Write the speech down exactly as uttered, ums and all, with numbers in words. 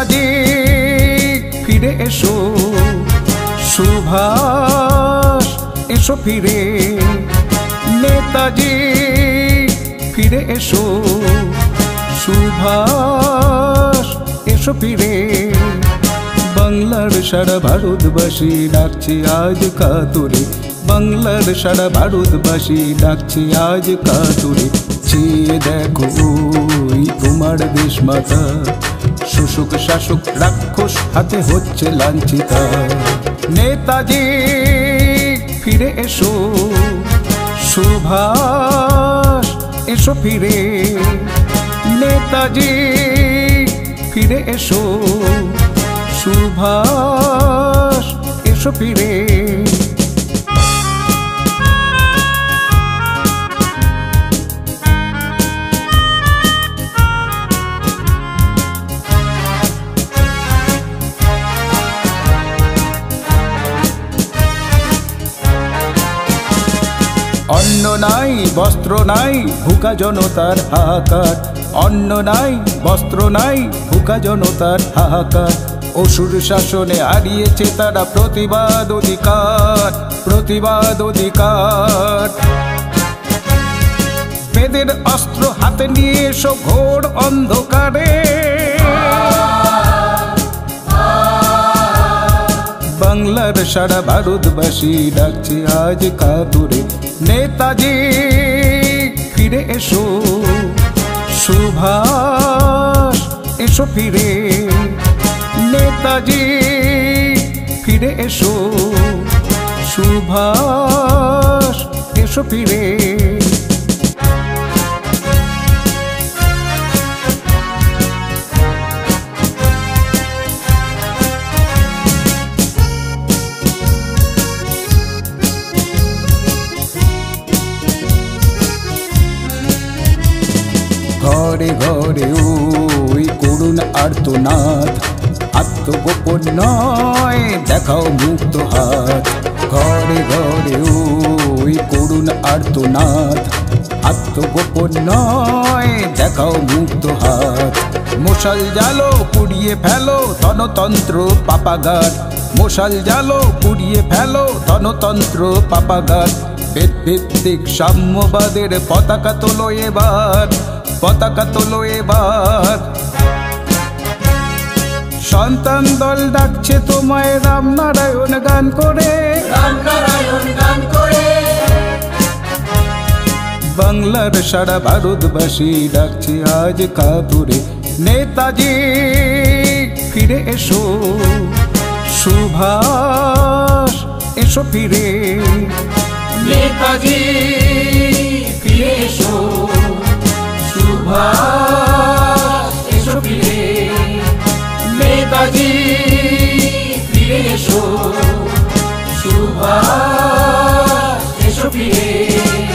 নেতাজি ফিরে এসো, সুভাষ এসো ফিরে, নেতাজি ফিরে এসো, সুভাষ এসো ফিরে। বাংলার সারা ভারতবাসী ডাকছে আজ কাতুরে, বাংলার সারা ভারতবাসী ডাকছে আজ কাতুরে। চেয়ে দেখো ওই তোমার দেশ মাতা, শোষক শাসক রাক্ষস হাতে হচ্ছে লাঞ্ছিতা। নেতাজি ফিরে এসো, সুভাষ এসো ফিরে, নেতাজি ফিরে এসো, সুভাষ এসো ফিরে। অন্ন নাই বস্ত্র নাই ভুকা জনতার হাহাকার, অন্ন নাই বস্ত্র নাই ভুকা জনতার হাহাকার। অসুর শাসনে হারিয়েছে তারা প্রতিবাদ অধিকার, প্রতিবাদ অধিকার। বেদের অস্ত্র হাতে নিয়ে এসো ঘোর অন্ধকারে, বাংলার সারা ভারতবাসী ডাকছে আজ কাতুরে। নেতাজি ফিরে এসো, সুভাষ এসো ফিরে, নেতাজি ফিরে এসো, সুভাষ এসো ফিরে। ঘরে ঘরে ওই করুণ আর্তনাদ, আত্মগোপন নয় দেখাও মুক্ত হাত। ঘরে ঘরে ওই করুণ আর্তনাদ, আত্মগোপন নয় দেখাও মুক্ত হাত। মশাল জালো পুড়িয়ে ফেলো ধনতন্ত্র পাপাগার, মশাল জালো পুড়িয়ে ফেলো ধনতন্ত্র পাপাগার। বেদ ভিত্তিক সাম্যবাদের পতাকা তোলো এবার, পতাকা তোলো এবার। সন্তান দল ডাকছে তোমায় রামনারায়ণ গান করে, রামনারায়ণ গান করে। বাংলার সারা ভারতবাসী ডাকছে আজ কাতুরে। নেতাজি ফিরে এসো, সুভাষ এসো ফিরে, নেতাজি ফিরে এসো, সুভাষ এসো ফিরে, নেতাজি ফিরে এসো, সুভাষ এসো ফিরে।